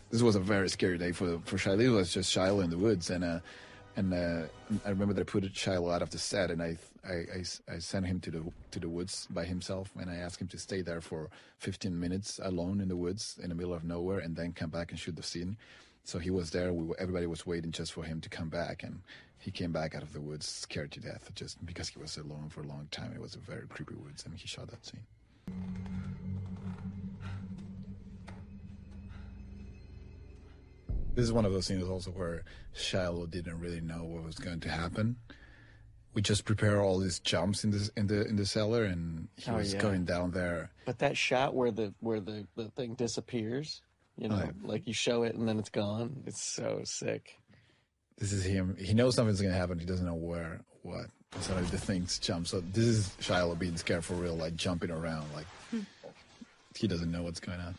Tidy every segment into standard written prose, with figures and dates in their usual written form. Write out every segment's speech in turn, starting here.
this was a very scary day for Shiloh. It was just Shiloh in the woods, and I remember that I put Shiloh out of the set, and I sent him to the woods by himself, and I asked him to stay there for 15 minutes alone in the woods in the middle of nowhere, and then come back and shoot the scene. So he was there. Everybody was waiting just for him to come back, and he came back out of the woods scared to death, just because he was alone for a long time. It was a very creepy woods, and he shot that scene. This is one of those scenes also where Shiloh didn't really know what was going to happen. We just prepare all these jumps in the cellar, and he was going down there. But that shot where the thing disappears, like you show it and then it's gone. It's so sick. This is him. He knows something's going to happen. He doesn't know what. So the things jump. So this is Shiloh being scared for real, like jumping around, like he doesn't know what's going on.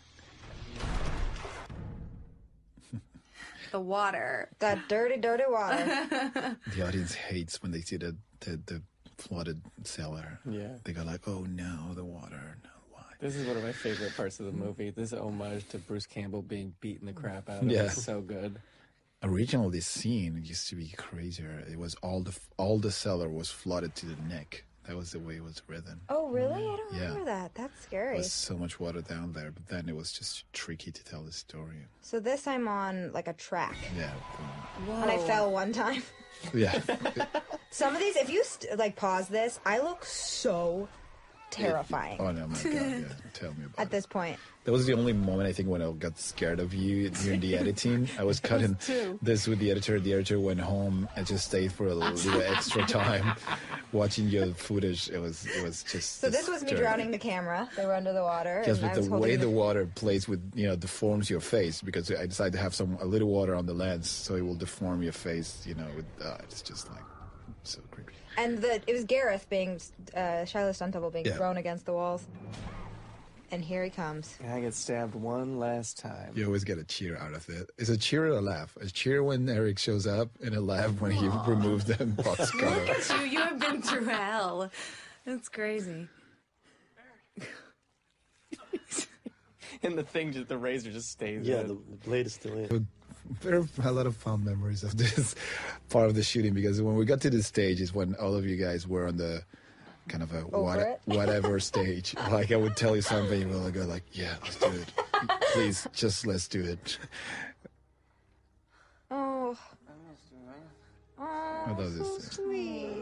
The water. That dirty, dirty water. The audience hates when they see the flooded cellar. Yeah. They go like, oh no, the water. No, why? This is one of my favorite parts of the movie. This homage to Bruce Campbell being beaten the crap out of. Yeah. It's so good. Originally, this scene used to be crazier. It was all the cellar was flooded to the neck. That was the way it was written. Oh, really? I don't remember that. That's scary. There was so much water down there, but then it was just tricky to tell the story. So this I'm on like a track. Yeah. And I fell one time. Yeah. Some of these, if you pause this, I look so terrifying. Oh no, my God! Yeah, tell me about it. At this point. That was the only moment I think when I got scared of you during the editing. I was cutting this with the editor. The editor went home and just stayed for a little extra time watching your footage. It was just. So this was me drowning the camera. They were under the water. Yes, but the way the water plays with deforms your face, because I decided to have a little water on the lens, so it will deform your face. It's just like so creepy. And it was Gareth being Shiloh's stunt double being thrown against the walls. And here he comes. I get stabbed one last time. You always get a cheer out of it. Is a cheer or a laugh? A cheer when Eric shows up, and a laugh when he removes the box cover. Look at you. You have been through hell. That's crazy. And the razor just stays in. Yeah, the blade is still in. There are a lot of fond memories of this part of the shooting, because when we got to this stage is when all of you guys were on the kind of a whatever stage. Like I would tell you something, you will go like, yeah, let's do it. Please, just let's do it. Oh, That so sweet.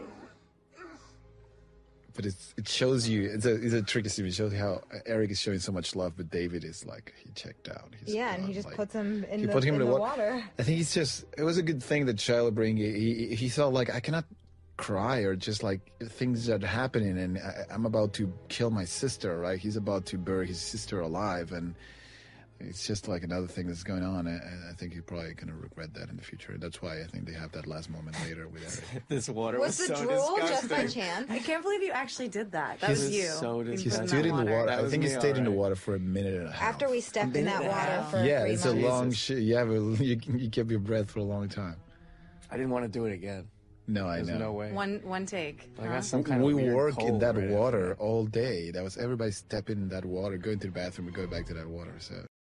But it shows you, it's a tricky scene. It shows how Eric is showing so much love, but David is like, he checked out. And he just puts him in the water. I think it was a good thing that Shiloh he felt like, I cannot cry, or just like things that are happening, and I'm about to kill my sister, right? He's about to bury his sister alive, and it's just like another thing that's going on, and I think he's probably going to regret that in the future. That's why I think they have that last moment later with Eric. This water was so drool disgusting. just by chance? I can't believe you actually did that. That was you. So He stood in the water. I think he stayed in the water for a minute and a half. After we stepped in that water for 3 months. It's a long shit. You kept your breath for a long time. I didn't want to do it again. No, I know. There's no way. One take. I got some kind of we weird work in cold that right water all day. That was everybody stepping in that water, going to the bathroom, and going back to that water. So.